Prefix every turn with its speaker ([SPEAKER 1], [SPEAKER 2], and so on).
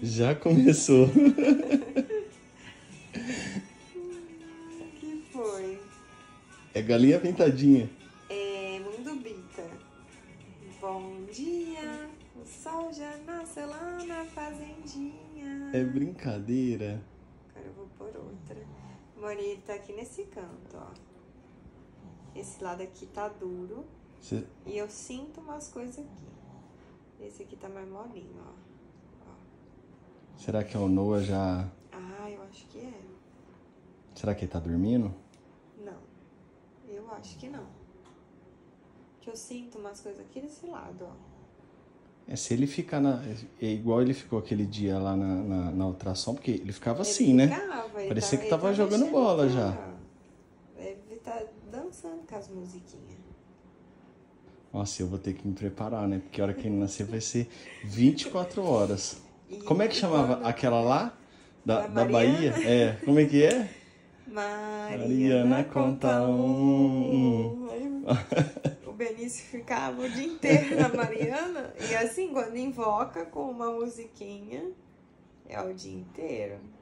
[SPEAKER 1] Já começou.
[SPEAKER 2] Que foi?
[SPEAKER 1] É galinha pintadinha.
[SPEAKER 2] É Mundo Bita. Bom dia, o sol já nasceu lá na fazendinha.
[SPEAKER 1] É brincadeira.
[SPEAKER 2] Agora eu vou por outra. Mori tá aqui nesse canto, ó. Esse lado aqui tá duro. E eu sinto umas coisas aqui. Esse aqui tá mais molinho, ó.
[SPEAKER 1] Será que é o Noah já...
[SPEAKER 2] Ah, eu acho que é.
[SPEAKER 1] Será que ele tá dormindo?
[SPEAKER 2] Não, eu acho que não. Que eu sinto umas coisas aqui desse lado, ó.
[SPEAKER 1] É, se ele ficar é igual ele ficou aquele dia lá na ultrassom, porque ele ficava assim,
[SPEAKER 2] Ele
[SPEAKER 1] né?
[SPEAKER 2] ficava,
[SPEAKER 1] Parecia que
[SPEAKER 2] ele
[SPEAKER 1] tava
[SPEAKER 2] tá
[SPEAKER 1] jogando
[SPEAKER 2] mexendo
[SPEAKER 1] bola
[SPEAKER 2] aqui,
[SPEAKER 1] já.
[SPEAKER 2] ó. Deve tá dançando com as musiquinhas.
[SPEAKER 1] Nossa, eu vou ter que me preparar, né? Porque a hora que ele nascer vai ser 24 horas. Como é que chamava aquela lá? Da Bahia? É, como é que é?
[SPEAKER 2] Mariana conta um. O Benício ficava o dia inteiro na Mariana. E assim, quando invoca com uma musiquinha, é o dia inteiro.